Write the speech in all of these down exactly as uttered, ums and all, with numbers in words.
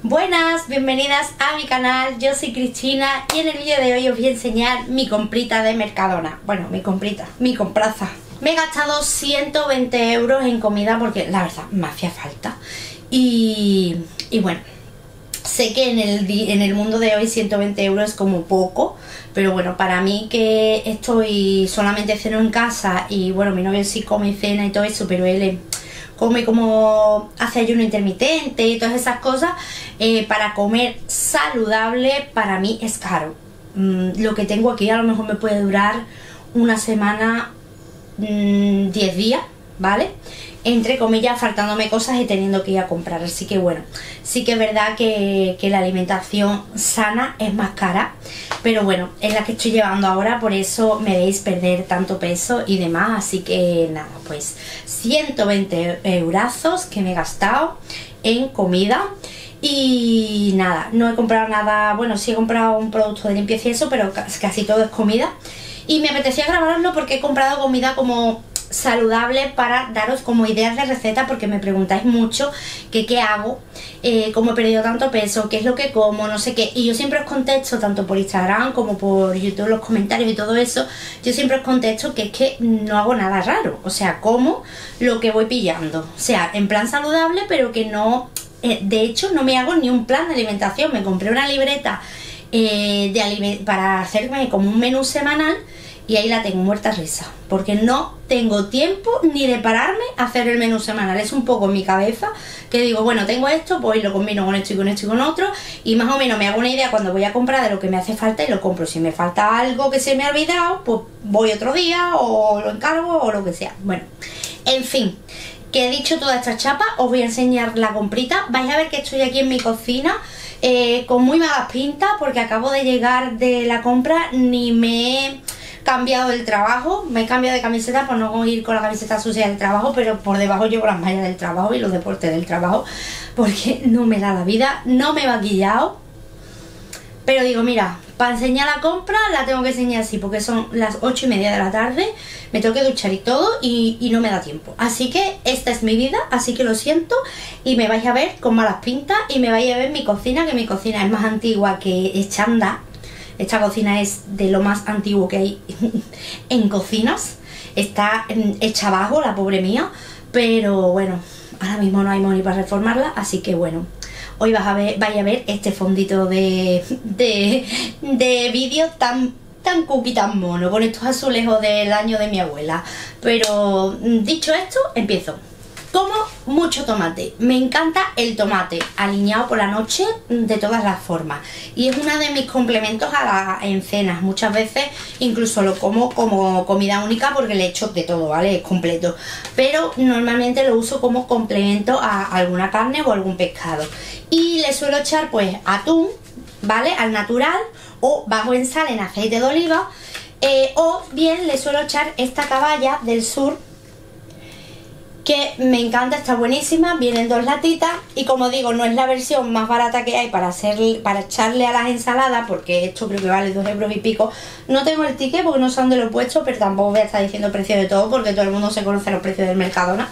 Buenas, bienvenidas a mi canal, yo soy Cristina y en el vídeo de hoy os voy a enseñar mi comprita de Mercadona. Bueno, mi comprita, mi compraza. Me he gastado ciento veinte euros en comida porque la verdad me hacía falta. Y, y bueno, sé que en el, en el mundo de hoy ciento veinte euros es como poco, pero bueno, para mí que estoy solamente ceno en casa y bueno, mi novio sí come cena y todo eso, pero él come como hace ayuno intermitente y todas esas cosas, eh, para comer saludable para mí es caro. Mm, lo que tengo aquí a lo mejor me puede durar una semana, mmm, diez días, ¿vale? Entre comillas, faltándome cosas y teniendo que ir a comprar. Así que bueno, sí que es verdad que, que la alimentación sana es más cara, pero bueno, es la que estoy llevando ahora, por eso me veis perder tanto peso y demás. Así que nada, pues ciento veinte eurazos que me he gastado en comida. Y nada, no he comprado nada, bueno, sí he comprado un producto de limpieza y eso, pero casi todo es comida. Y me apetecía grabarlo porque he comprado comida como saludable para daros como ideas de receta, porque me preguntáis mucho que qué hago, eh, cómo he perdido tanto peso, qué es lo que como, no sé qué, y yo siempre os contesto tanto por Instagram como por YouTube, los comentarios y todo eso. Yo siempre os contesto que es que no hago nada raro, o sea, como lo que voy pillando, o sea, en plan saludable, pero que no, eh, de hecho no me hago ni un plan de alimentación. Me compré una libreta eh, de aliment para hacerme como un menú semanal y ahí la tengo muerta risa, porque no tengo tiempo ni de pararme a hacer el menú semanal. Es un poco en mi cabeza que digo, bueno, tengo esto, pues lo combino con esto y con esto y con otro, y más o menos me hago una idea cuando voy a comprar de lo que me hace falta y lo compro. Si me falta algo que se me ha olvidado, pues voy otro día o lo encargo o lo que sea. Bueno, en fin, que he dicho toda esta chapa, os voy a enseñar la comprita. Vais a ver que estoy aquí en mi cocina eh, con muy malas pintas, porque acabo de llegar de la compra, ni me he cambiado el trabajo, me he cambiado de camiseta por no ir con la camiseta sucia del trabajo, pero por debajo llevo las mallas del trabajo y los deportes del trabajo, porque no me da la vida. No me he maquillado, pero digo, mira, para enseñar la compra la tengo que enseñar así, porque son las ocho y media de la tarde, me tengo que duchar y todo, y, y no me da tiempo. Así que esta es mi vida, así que lo siento, y me vais a ver con malas pintas, y me vais a ver mi cocina, que mi cocina es más antigua que Echanda. Esta cocina es de lo más antiguo que hay en cocinas. Está hecha abajo, la pobre mía. Pero bueno, ahora mismo no hay money para reformarla. Así que bueno, hoy vas a ver, vais a ver este fondito de, de, de vídeo tan, tan cookie, tan mono, con estos azulejos del año de mi abuela. Pero dicho esto, empiezo. Como mucho tomate, me encanta el tomate aliñado por la noche de todas las formas, y es uno de mis complementos a la, en cenas. Muchas veces incluso lo como como comida única porque le echo de todo, ¿vale? Es completo, pero normalmente lo uso como complemento a alguna carne o algún pescado. Y le suelo echar pues atún, ¿vale? Al natural, o bajo en sal en aceite de oliva, eh, o bien le suelo echar esta caballa del sur, que me encanta, está buenísima. Vienen dos latitas y, como digo, no es la versión más barata que hay para hacer, para echarle a las ensaladas, porque esto creo que vale dos euros y pico. No tengo el ticket porque no sé dónde lo he puesto, pero tampoco voy a estar diciendo el precio de todo porque todo el mundo se conoce los precios del Mercadona.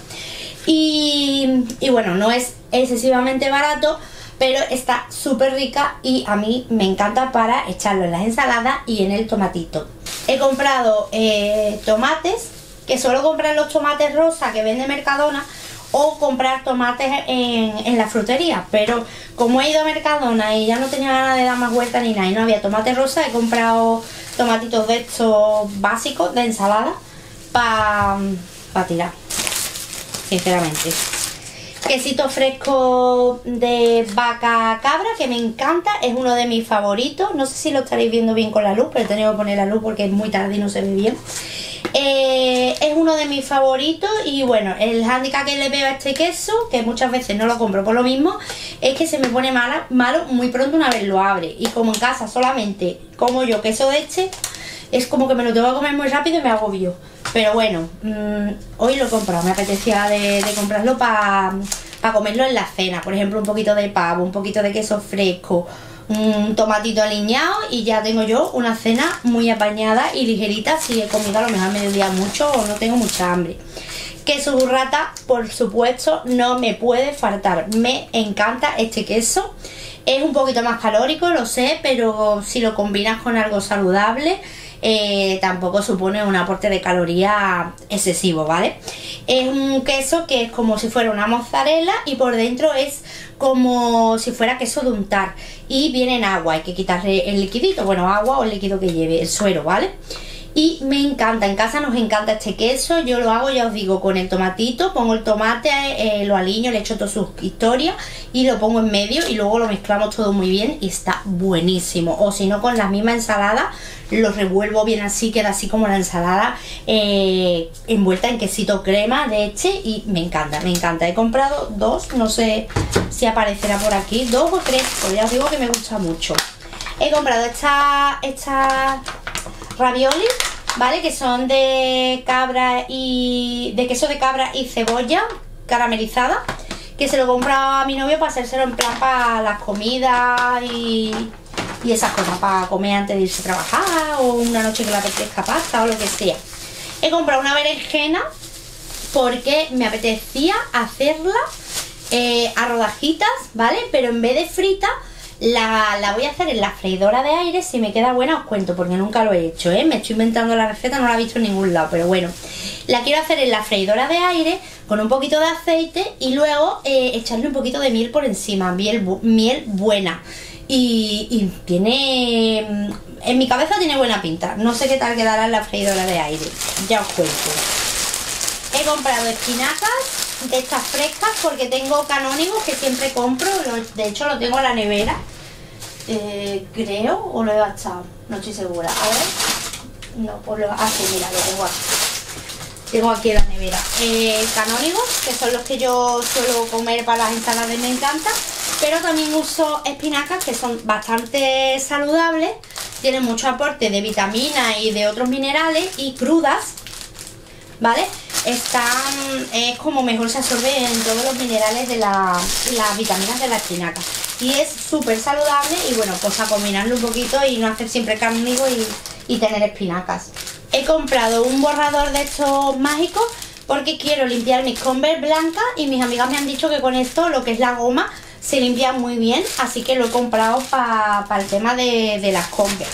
Y, y bueno, no es excesivamente barato, pero está súper rica y a mí me encanta para echarlo en las ensaladas y en el tomatito. He comprado eh, tomates, que suelo comprar los tomates rosa que vende Mercadona, o comprar tomates en, en la frutería, pero como he ido a Mercadona y ya no tenía ganas de dar más vueltas ni nada y no había tomate rosa, he comprado tomatitos de estos básicos de ensalada para pa tirar, sinceramente. Quesito fresco de vaca cabra, que me encanta, es uno de mis favoritos. No sé si lo estaréis viendo bien con la luz, pero he tenido que poner la luz porque es muy tarde y no se ve bien. Eh, es uno de mis favoritos. Y bueno, el hándicap que le veo a este queso, que muchas veces no lo compro por lo mismo, es que se me pone mala, malo muy pronto una vez lo abre. Y como en casa solamente como yo queso de este, es como que me lo tengo que comer muy rápido y me agobio. Pero bueno, mmm, hoy lo he comprado, me apetecía de, de comprarlo para pa comerlo en la cena. Por ejemplo, un poquito de pavo, un poquito de queso fresco, un tomatito aliñado, y ya tengo yo una cena muy apañada y ligerita si he comido a lo mejor a mediodía mucho o no tengo mucha hambre. Queso burrata, por supuesto, no me puede faltar. Me encanta este queso. Es un poquito más calórico, lo sé, pero si lo combinas con algo saludable, eh, tampoco supone un aporte de calorías excesivo, ¿vale? Es un queso que es como si fuera una mozzarella y por dentro es como si fuera queso de untar. Y viene en agua, hay que quitarle el liquidito, bueno, agua o el líquido que lleve, el suero, ¿vale? Y me encanta, en casa nos encanta este queso. Yo lo hago, ya os digo, con el tomatito. Pongo el tomate, eh, lo aliño, le echo todas sus historias y lo pongo en medio y luego lo mezclamos todo muy bien y está buenísimo. O si no, con la misma ensalada lo revuelvo bien así, queda así como la ensalada eh, envuelta en quesito crema, leche y me encanta, me encanta. He comprado dos, no sé si aparecerá por aquí, dos o tres, porque ya os digo que me gusta mucho. He comprado esta, esta ravioli, ¿vale? Que son de cabra y de queso de cabra y cebolla caramelizada, que se lo he comprado a mi novio para hacérselo en plan para las comidas y, y esas cosas, para comer antes de irse a trabajar o una noche que le apetezca pasta o lo que sea. He comprado una berenjena porque me apetecía hacerla eh, a rodajitas, ¿vale? Pero en vez de frita La, la voy a hacer en la freidora de aire. Si me queda buena os cuento, porque nunca lo he hecho, ¿eh? Me estoy inventando la receta, no la he visto en ningún lado, pero bueno, la quiero hacer en la freidora de aire con un poquito de aceite y luego eh, echarle un poquito de miel por encima, miel, miel buena y, y tiene, en mi cabeza tiene buena pinta. No sé qué tal quedará en la freidora de aire, ya os cuento. He comprado espinacas de estas frescas porque tengo canónigos que siempre compro, de hecho lo tengo en la nevera, eh, creo, o lo he gastado, no estoy segura. A ver, no, pues lo, ah, sí, mira, lo tengo aquí, tengo aquí en la nevera. Eh, canónigos, que son los que yo suelo comer para las ensaladas y me encantan, pero también uso espinacas que son bastante saludables, tienen mucho aporte de vitaminas y de otros minerales y crudas, ¿vale? Están, es como mejor se absorben todos los minerales de la, las vitaminas de la espinaca y es súper saludable. Y bueno, pues a combinarlo un poquito y no hacer siempre carnívoro y, y tener espinacas. He comprado un borrador de estos mágicos porque quiero limpiar mis Converse blancas y mis amigas me han dicho que con esto lo que es la goma se limpia muy bien, así que lo he comprado para pa el tema de, de las Converse.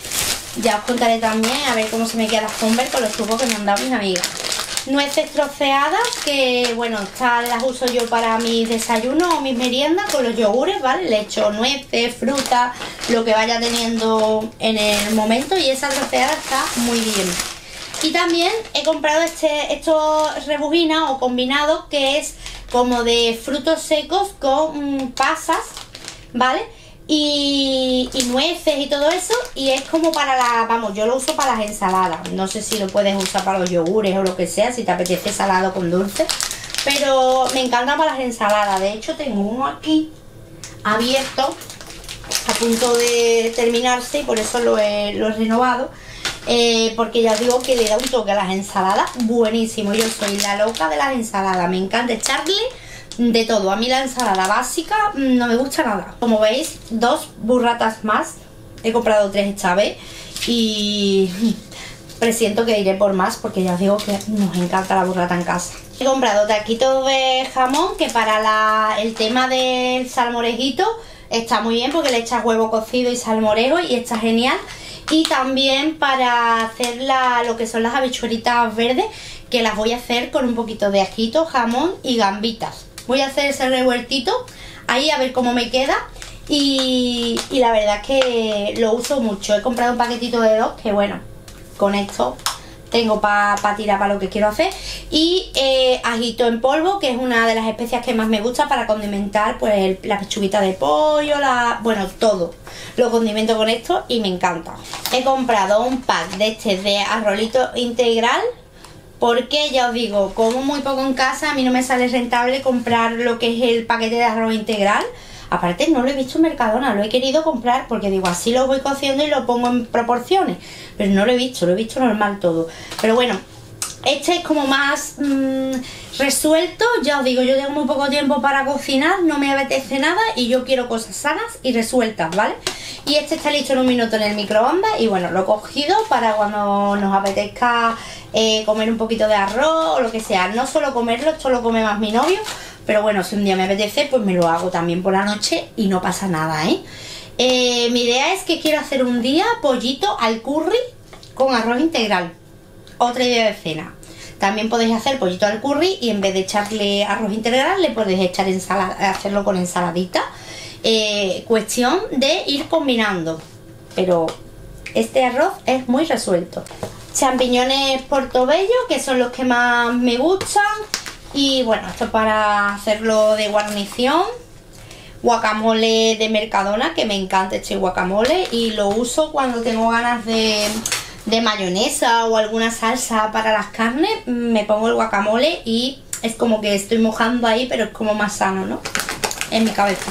Ya os contaré también a ver cómo se me quedan las Converse con los trucos que me han dado mis amigas. Nueces troceadas, que bueno, estas las uso yo para mis desayunos o mis meriendas con los yogures, ¿vale? Le echo nueces, fruta, lo que vaya teniendo en el momento y esa troceada está muy bien. Y también he comprado este, estos rebujinas o combinados que es como de frutos secos con mmm, pasas, ¿vale? Y, y nueces y todo eso, y es como para la, vamos, yo lo uso para las ensaladas. No sé si lo puedes usar para los yogures o lo que sea, si te apetece salado con dulce, pero me encanta para las ensaladas. De hecho tengo uno aquí abierto a punto de terminarse y por eso lo he, lo he renovado, eh, porque ya os digo que le da un toque a las ensaladas buenísimo. Yo soy la loca de las ensaladas, me encanta echarle de todo. A mí la ensalada básica no me gusta nada. Como veis, dos burratas más. He comprado tres esta vez y presiento que iré por más porque ya os digo que nos encanta la burrata en casa. He comprado taquitos de jamón que para la, el tema del salmorejito está muy bien porque le echas huevo cocido y salmorejo y está genial. Y también para hacer la, lo que son las habichuelitas verdes, que las voy a hacer con un poquito de ajito, jamón y gambitas. Voy a hacer ese revueltito ahí a ver cómo me queda y, y la verdad es que lo uso mucho. He comprado un paquetito de dos que bueno, con esto tengo para pa tirar para lo que quiero hacer. Y eh, ajito en polvo, que es una de las especias que más me gusta para condimentar pues el, la pechuguita de pollo, la, bueno, todo lo condimento con esto y me encanta. He comprado un pack de este de arrolito integral porque ya os digo, como muy poco en casa, a mí no me sale rentable comprar lo que es el paquete de arroz integral. Aparte no lo he visto en Mercadona, lo he querido comprar porque digo, así lo voy cociendo y lo pongo en proporciones, pero no lo he visto, lo he visto normal todo. Pero bueno, este es como más mmm, resuelto. Ya os digo, yo tengo muy poco tiempo para cocinar, no me apetece nada y yo quiero cosas sanas y resueltas, ¿vale? Y este está listo en un minuto en el microondas y bueno, lo he cogido para cuando nos apetezca eh, comer un poquito de arroz o lo que sea. No suelo comerlo, esto lo come más mi novio, pero bueno, si un día me apetece, pues me lo hago también por la noche y no pasa nada, ¿eh? Eh, mi idea es que quiero hacer un día pollito al curry con arroz integral. Otra idea de cena. También podéis hacer pollito al curry y en vez de echarle arroz integral le podéis echar ensalada, hacerlo con ensaladita. Eh, cuestión de ir combinando. Pero este arroz es muy resuelto. Champiñones portobello, que son los que más me gustan. Y bueno, esto para hacerlo de guarnición. Guacamole de Mercadona, que me encanta este guacamole y lo uso cuando tengo ganas de, de mayonesa o alguna salsa para las carnes. Me pongo el guacamole y es como que estoy mojando ahí, pero es como más sano, ¿no? En mi cabeza.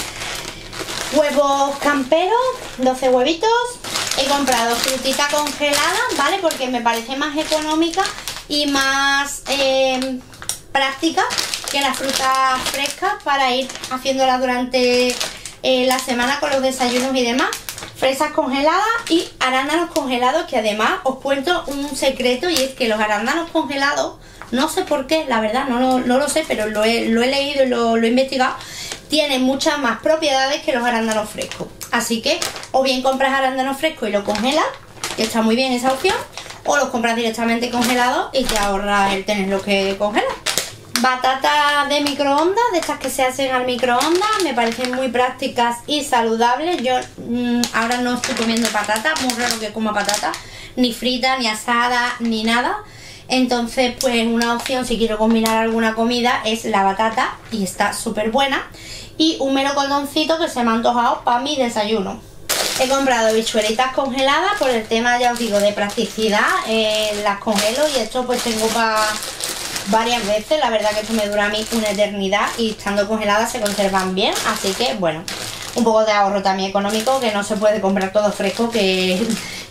Huevos camperos, doce huevitos. He comprado frutita congelada, ¿vale? Porque me parece más económica y más eh, práctica que las frutas frescas para ir haciéndolas durante eh, la semana con los desayunos y demás. Fresas congeladas y arándanos congelados, que además os cuento un secreto, y es que los arándanos congelados, no sé por qué, la verdad no lo, no lo sé, pero lo he, lo he leído y lo, lo he investigado, tienen muchas más propiedades que los arándanos frescos. Así que o bien compras arándanos frescos y lo congelas, que está muy bien esa opción, o los compras directamente congelados y te ahorras el tenerlo que congelar. Batatas de microondas, de estas que se hacen al microondas, me parecen muy prácticas y saludables. Yo mmm, ahora no estoy comiendo patatas, muy raro que coma patatas, ni fritas, ni asadas, ni nada. Entonces, pues una opción si quiero combinar alguna comida es la batata y está súper buena. Y un melocotoncito que se me ha antojado para mi desayuno. He comprado bichuelitas congeladas por el tema, ya os digo, de practicidad. Eh, las congelo y esto pues tengo para varias veces. La verdad que esto me dura a mí una eternidad y estando congeladas se conservan bien. Así que bueno, un poco de ahorro también económico, que no se puede comprar todo fresco, que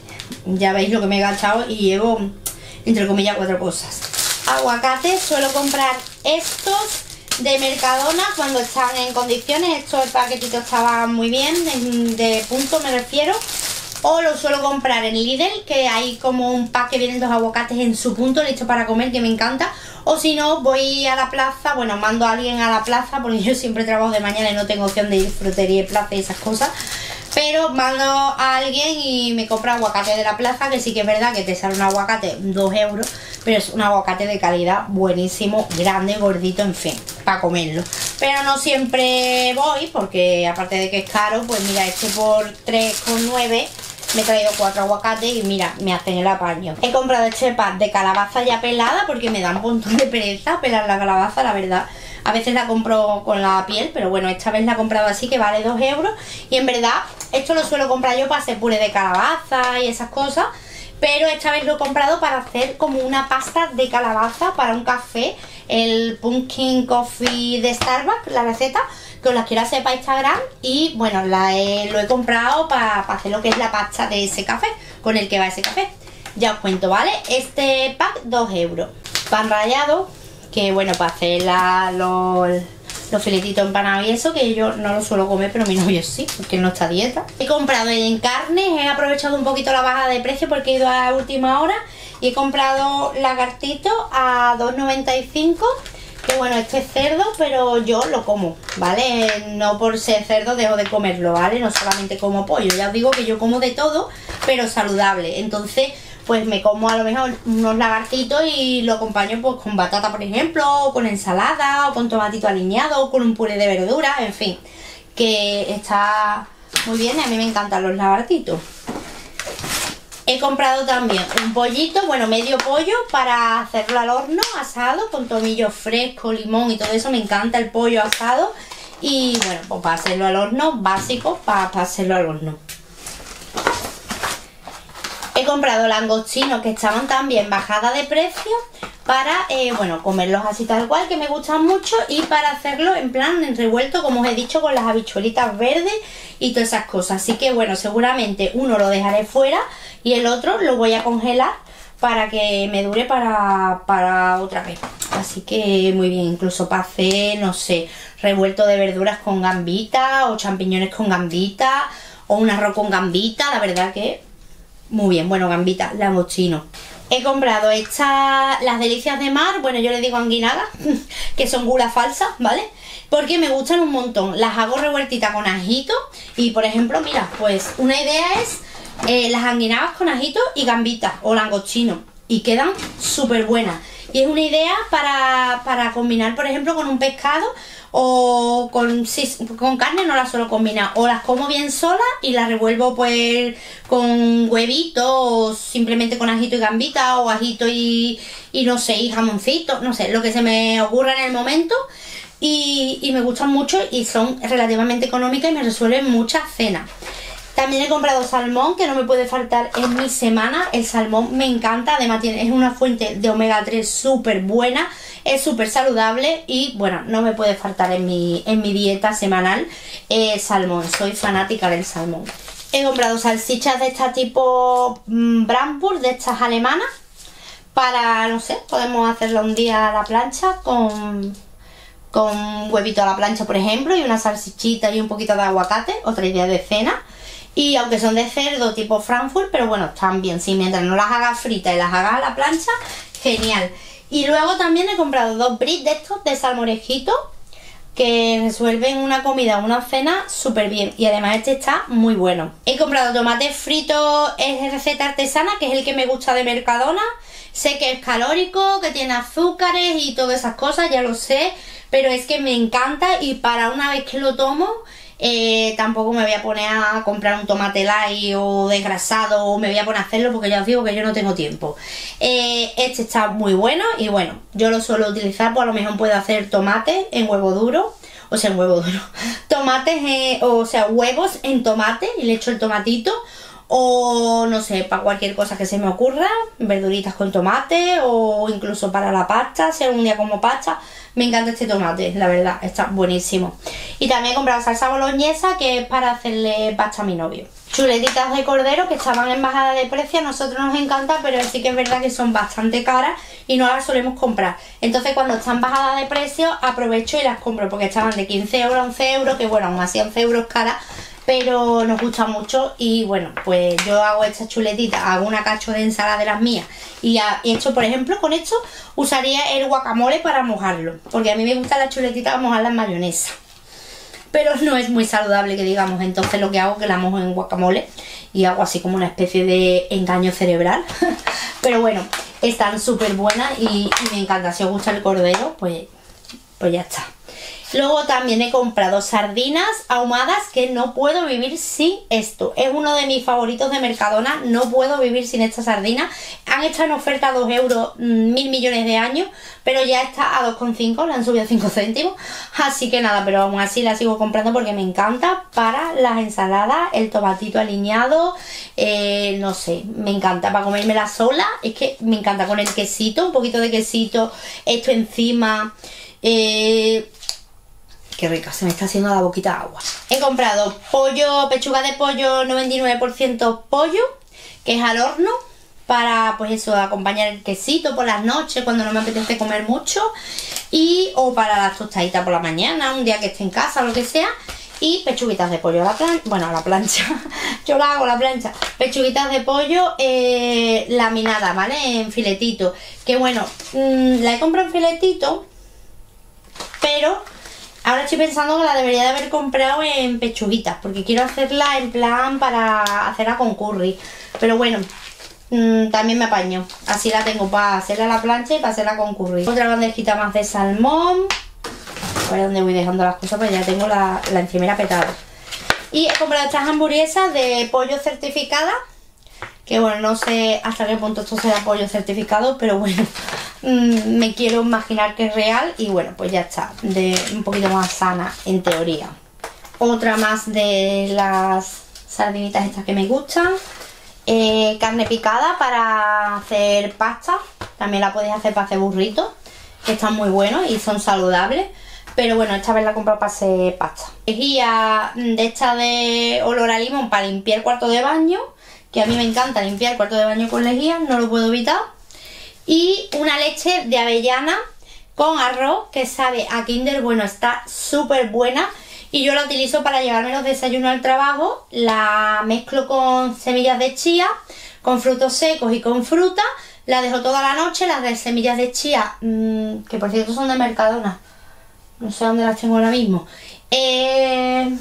ya veis lo que me he gastado y llevo entre comillas cuatro cosas. Aguacates, suelo comprar estos de Mercadona cuando están en condiciones. Esto, el paquetito estaba muy bien, de punto me refiero. O lo suelo comprar en Lidl, que hay como un pack que vienen dos aguacates en su punto, listo para comer, que me encanta. O si no, voy a la plaza, bueno, mando a alguien a la plaza, porque yo siempre trabajo de mañana y no tengo opción de ir frutería y plaza y esas cosas. Pero mando a alguien y me compra aguacate de la plaza, que sí que es verdad que te sale un aguacate dos euros, pero es un aguacate de calidad buenísimo, grande, gordito, en fin, para comerlo. Pero no siempre voy, porque aparte de que es caro, pues mira, este por tres con nueve me he traído cuatro aguacates y mira, me hacen el apaño. He comprado este pack de calabaza ya pelada porque me da un montón de pereza pelar la calabaza, la verdad. A veces la compro con la piel, pero bueno, esta vez la he comprado así, que vale dos euros. Y en verdad, esto lo suelo comprar yo para hacer puré de calabaza y esas cosas. Pero esta vez lo he comprado para hacer como una pasta de calabaza para un café. El Pumpkin Coffee de Starbucks, la receta, que os la quiero hacer para Instagram. Y bueno, la he, lo he comprado para, para hacer lo que es la pasta de ese café, con el que va ese café. Ya os cuento, ¿vale? Este pack, dos euros. Pan rallado, que bueno, para hacer la, los, los filetitos empanados y eso, que yo no lo suelo comer, pero mi novio sí, porque él no está a dieta. He comprado en carnes, he aprovechado un poquito la bajada de precio porque he ido a última hora y he comprado lagartito a dos noventa y cinco, que bueno, este es cerdo, pero yo lo como, ¿vale? No por ser cerdo dejo de comerlo, ¿vale? No solamente como pollo, ya os digo que yo como de todo, pero saludable. Entonces pues me como a lo mejor unos lagartitos y lo acompaño pues con batata, por ejemplo, o con ensalada, o con tomatito aliñado, o con un puré de verduras, en fin, que está muy bien y a mí me encantan los lagartitos. He comprado también un pollito, bueno, medio pollo para hacerlo al horno, asado, con tomillo fresco, limón y todo eso. Me encanta el pollo asado y bueno, pues para hacerlo al horno, básico para, para hacerlo al horno. He comprado langostinos que estaban también bajada de precio para, eh, bueno, comerlos así tal cual, que me gustan mucho, y para hacerlo en plan en revuelto, como os he dicho, con las habichuelitas verdes y todas esas cosas. Así que bueno, seguramente uno lo dejaré fuera y el otro lo voy a congelar para que me dure para, para otra vez. Así que muy bien, incluso para hacer, no sé, revuelto de verduras con gambita o champiñones con gambita o un arroz con gambita, la verdad que muy bien. Bueno, gambita, langostino. He comprado estas, las delicias de mar, bueno, yo les digo anguinadas, que son gula falsa, ¿vale? Porque me gustan un montón. Las hago revueltitas con ajito y, por ejemplo, mira, pues una idea es eh, las anguinadas con ajito y gambitas o langostino. Y quedan súper buenas. Y es una idea para, para combinar, por ejemplo, con un pescado o con, sí, con carne no las suelo combinar. O las como bien solas y las revuelvo pues con huevito o simplemente con ajito y gambita o ajito y, y no sé, y jamoncito, no sé, lo que se me ocurra en el momento. Y, y me gustan mucho y son relativamente económicas y me resuelven muchas cenas. También he comprado salmón, que no me puede faltar en mi semana. El salmón me encanta, además tiene, es una fuente de omega tres súper buena, es súper saludable y bueno, no me puede faltar en mi, en mi dieta semanal eh, salmón, soy fanática del salmón. He comprado salchichas de esta tipo mmm, Brandburg, de estas alemanas, para, no sé, podemos hacerla un día a la plancha con... con huevito a la plancha, por ejemplo, y una salchichita y un poquito de aguacate, otra idea de cena. Y aunque son de cerdo tipo Frankfurt, pero bueno, están bien, sí, mientras no las hagas fritas y las hagas a la plancha, genial. Y luego también he comprado dos brits de estos de salmorejito, que resuelven una comida o una cena súper bien. Y además este está muy bueno. He comprado tomates fritos, es receta artesana, que es el que me gusta de Mercadona. Sé que es calórico, que tiene azúcares y todas esas cosas, ya lo sé, pero es que me encanta y para una vez que lo tomo, eh, tampoco me voy a poner a comprar un tomate light o desgrasado o me voy a poner a hacerlo porque ya os digo que yo no tengo tiempo. Eh, este está muy bueno y bueno, yo lo suelo utilizar, pues a lo mejor puedo hacer tomate en huevo duro, o sea, en huevo duro, tomates, eh, o sea, huevos en tomate y le echo el tomatito. O no sé, para cualquier cosa que se me ocurra, verduritas con tomate o incluso para la pasta, si algún día como pasta. Me encanta este tomate, la verdad, está buenísimo. Y también he comprado salsa boloñesa, que es para hacerle pasta a mi novio. Chuletitas de cordero que estaban en bajada de precio, a nosotros nos encanta, pero sí que es verdad que son bastante caras y no las solemos comprar. Entonces cuando están bajadas de precio aprovecho y las compro, porque estaban de quince euros a once euros, que bueno, aún así once euros caras, pero nos gusta mucho. Y bueno, pues yo hago estas chuletitas, hago una cacho de ensalada de las mías y he hecho, por ejemplo, con esto usaría el guacamole para mojarlo, porque a mí me gusta las chuletitas mojarlas en mayonesa, pero no es muy saludable que digamos, entonces lo que hago es que la mojo en guacamole y hago así como una especie de engaño cerebral. Pero bueno, están súper buenas y, y me encanta. Si os gusta el cordero, pues, pues ya está. Luego también he comprado sardinas ahumadas, que no puedo vivir sin esto. Es uno de mis favoritos de Mercadona, no puedo vivir sin esta sardina. Han estado en oferta a dos euros mil millones de años, pero ya está a dos coma cinco, le han subido cinco céntimos. Así que nada, pero aún así la sigo comprando porque me encanta para las ensaladas, el tomatito aliñado, eh, no sé, me encanta para comérmela sola. Es que me encanta con el quesito, un poquito de quesito, esto encima. Eh... Qué rica, se me está haciendo la boquita agua. He comprado pollo, pechuga de pollo noventa y nueve por ciento pollo, que es al horno, para pues eso, acompañar el quesito por las noches cuando no me apetece comer mucho, y o para las tostaditas por la mañana, un día que esté en casa o lo que sea. Y pechuguitas de pollo a la plancha, bueno, a la plancha, yo la hago a la plancha. Pechuguitas de pollo eh, laminadas, ¿vale? En filetito. Que bueno, mmm, la he comprado en filetito, pero ahora estoy pensando que la debería de haber comprado en pechuguitas, porque quiero hacerla en plan para hacerla con curry. Pero bueno, mmm, también me apaño. Así la tengo para hacerla a la plancha y para hacerla con curry. Otra bandejita más de salmón. A ver dónde voy dejando las cosas, pues ya tengo la, la encimera petada. Y he comprado estas hamburguesas de pollo certificada, que bueno, no sé hasta qué punto esto será pollo certificado, pero bueno, mmm, me quiero imaginar que es real. Y bueno, pues ya está, de un poquito más sana en teoría. Otra más de las sardinitas estas que me gustan. Eh, carne picada para hacer pasta, también la podéis hacer para hacer burritos, que están muy buenos y son saludables. Pero bueno, esta vez la he comprado para hacer pasta. Lejía de esta de olor a limón para limpiar cuarto de baño, que a mí me encanta limpiar cuarto de baño con lejía, no lo puedo evitar. Y una leche de avellana con arroz, que sabe a Kinder Bueno, está súper buena. Y yo la utilizo para llevarme los desayunos al trabajo. La mezclo con semillas de chía, con frutos secos y con fruta. La dejo toda la noche. Las de semillas de chía, mmm, que por cierto son de Mercadona, no sé dónde las tengo ahora mismo. Eh...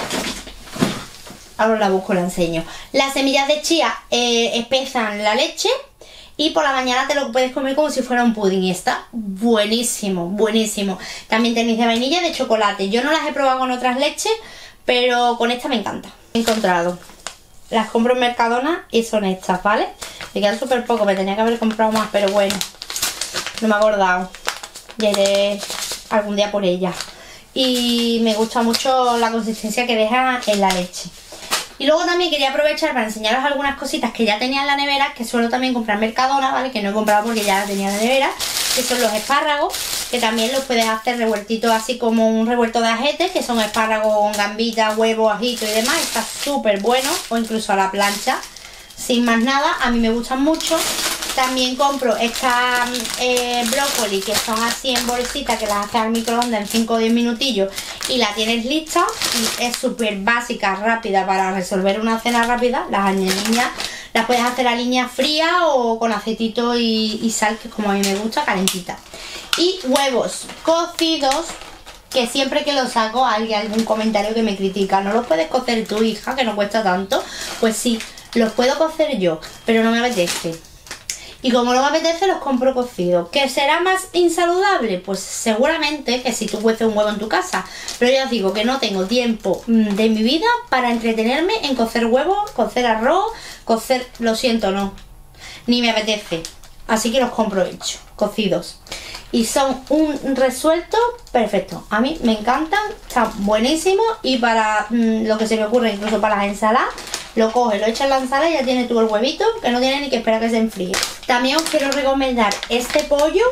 Ahora la busco y la enseño. Las semillas de chía eh, espezan la leche y por la mañana te lo puedes comer como si fuera un pudding y está buenísimo, buenísimo. También tenéis de vainilla y de chocolate. Yo no las he probado con otras leches, pero con esta me encanta. He encontrado. Las compro en Mercadona y son estas, ¿vale? Me quedan súper poco, me tenía que haber comprado más, pero bueno, no me he acordado. Ya iré algún día por ellas. Y me gusta mucho la consistencia que deja en la leche. Y luego también quería aprovechar para enseñaros algunas cositas que ya tenía en la nevera, que suelo también comprar en Mercadona, ¿vale? Que no he comprado porque ya las tenía en la nevera, que son los espárragos, que también los puedes hacer revueltitos así como un revuelto de ajete, que son espárragos con gambita, huevo, ajito y demás. Está súper bueno, o incluso a la plancha, sin más nada. A mí me gustan mucho. También compro estas eh, brócoli, que son así en bolsita, que las haces al microondas en cinco o diez minutillos y la tienes lista. Y es súper básica, rápida para resolver una cena rápida. Las aliñas las puedes hacer a aliñas frías o con aceitito y, y sal, que es como a mí me gusta, calentita. Y huevos cocidos, que siempre que los saco hay algún comentario que me critica. ¿No los puedes cocer tú, hija, que no cuesta tanto? Pues sí, los puedo cocer yo, pero no me apetece. Y como no me apetece, los compro cocidos. ¿Que será más insaludable? Pues seguramente que si tú cueces un huevo en tu casa. Pero ya os digo que no tengo tiempo de mi vida para entretenerme en cocer huevos, cocer arroz, cocer... Lo siento, no. Ni me apetece. Así que los compro hechos, cocidos. Y son un resuelto perfecto. A mí me encantan, están buenísimos. Y para mmm, lo que se me ocurre, incluso para las ensaladas, lo coges, lo echas en la ensalada y ya tienes tú el huevito, que no tienes ni que esperar que se enfríe. También os quiero recomendar este pollo,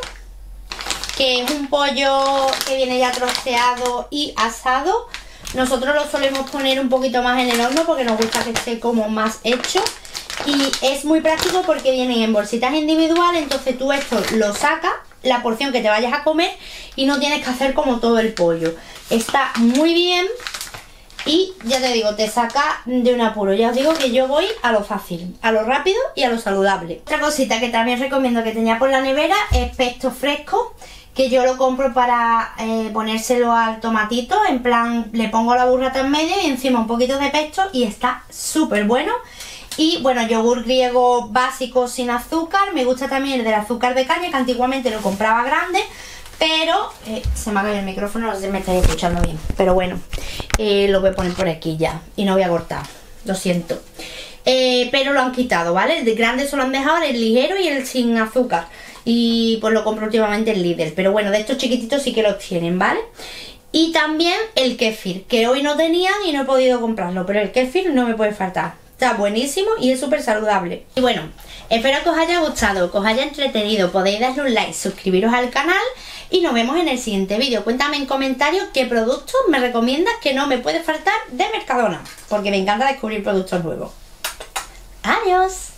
que es un pollo que viene ya troceado y asado. Nosotros lo solemos poner un poquito más en el horno porque nos gusta que esté como más hecho. Y es muy práctico porque vienen en bolsitas individuales, entonces tú esto lo sacas, la porción que te vayas a comer, y no tienes que hacer como todo el pollo. Está muy bien. Y ya te digo, te saca de un apuro. Ya os digo que yo voy a lo fácil, a lo rápido y a lo saludable. Otra cosita que también recomiendo que tenía por la nevera es pesto fresco, que yo lo compro para eh, ponérselo al tomatito. En plan, le pongo la burrata en medio y encima un poquito de pesto y está súper bueno. Y bueno, yogur griego básico sin azúcar. Me gusta también el del azúcar de caña, que antiguamente lo compraba grande. Pero, eh, se me ha caído el micrófono, no sé si me estáis escuchando bien. Pero bueno, eh, lo voy a poner por aquí ya. Y no voy a cortar, lo siento. Eh, pero lo han quitado, ¿vale? El de grande solo han dejado el ligero y el sin azúcar. Y pues lo compro últimamente en Lidl. Pero bueno, de estos chiquititos sí que los tienen, ¿vale? Y también el kéfir, que hoy no tenían y no he podido comprarlo. Pero el kéfir no me puede faltar. Está buenísimo y es súper saludable. Y bueno, espero que os haya gustado, que os haya entretenido. Podéis darle un like, suscribiros al canal y nos vemos en el siguiente vídeo. Cuéntame en comentarios qué productos me recomiendas que no me puede faltar de Mercadona, porque me encanta descubrir productos nuevos. ¡Adiós!